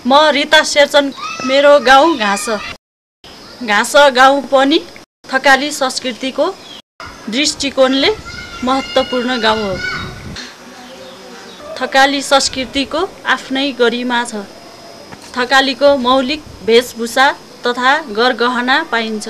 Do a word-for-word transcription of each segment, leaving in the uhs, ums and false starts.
म रिता शेरचन, मेरो गाउँ घाँस घाँस गाउँ पनि थकाली संस्कृतिको दृष्टिकोणले महत्त्वपूर्ण गाउँ हो। थकाली संस्कृतिको आफ्नै गरिमा छ। थकालीको मौलिक वेशभूषा तथा गरगहना पाइन्छ।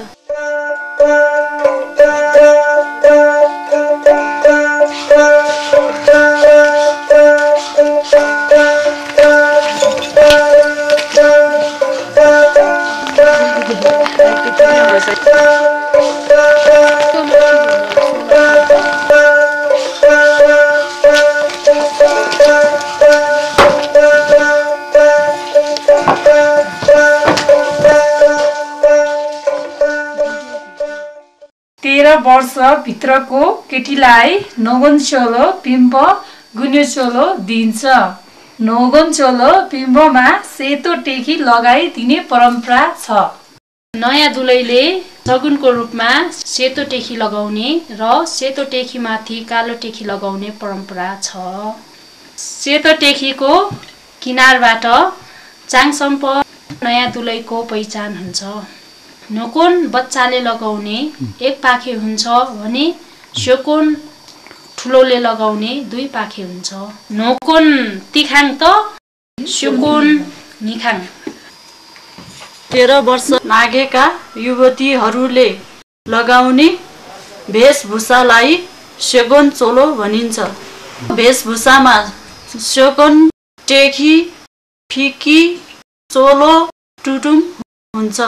तेह्र वर्ष भित्रको केटीलाई नोगन चोलो पिम्ब गुन्योचोलो दिइन्छ। नोगन चोलो पिम्बमा सेतो टेकी लगाइदिने परम्परा छ। नयाँ दुलैले सगुनको रूपमा सेतो टेकी लगाउने र सेतो टेकीमाथि कालो टेकी लगाउने परम्परा छ। सेतो टेकीको किनारबाट चाङसम्प नयाँ दुलैको पहिचान हुन्छ। नोकोन बच्चाले लगाउने एक पाखे हुन्छ भने सोकोन ठुलोले लगाउने दुई पाखे हुन्छ। नोकोन तिखाङ त सोकोन निखाङ। तेह्र वर्ष नागेका युवतीहरूले लगाउने वेशभूषालाई सेगोन चोलो भनिन्छ। वेशभूषामा सेगोन टेकी, फिकी, चोलो, टुटुम हुन्छ।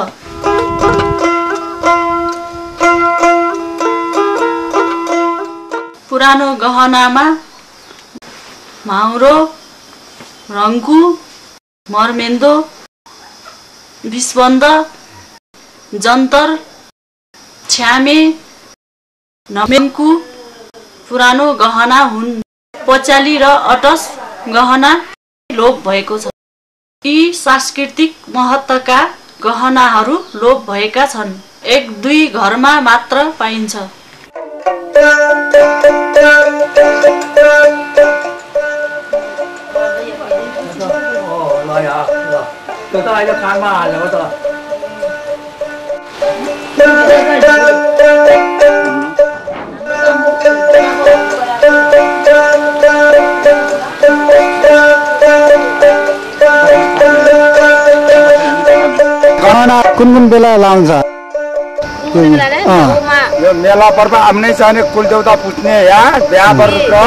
पुरानो गहनामा माउरो, रङ्गु, मर्मेन्दो, विस्बन्द, जन्तर, छ्यामे, नमेन्कु पुरानो गहना हुन्। पच्याली र अटस गहना लोप भएको छ। यी सांस्कृतिक महत्त्वका गहनाहरू लोप भएका छन्। एक दुई घरमा मात्र पाइन्छ। गहना कुन कुन बेला लाउँछ? यो मेला पर्व आम्नै छ भने कुल देउता पुज्ने या बिहा गरेर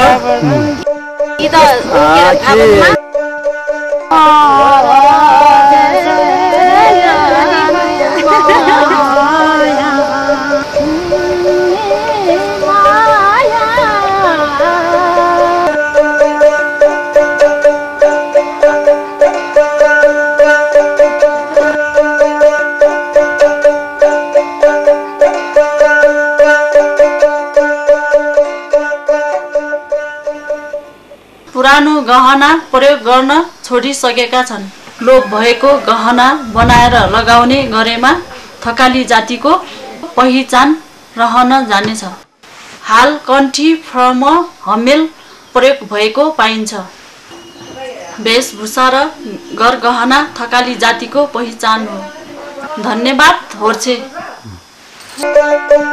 पुरानो गहना प्रयोग गर्न छोडिसकेका छन्। लोप भएको गहना बनाएर लगाउने गरेमा थकाली जातिको पहिचान रहन जानेछ। हाल कण्ठी फ्रम हमेल प्रयोग भएको पाइन्छ। वेशभूषा र गरगहना थकाली जातिको पहिचान हो। धन्यवाद होर्छे।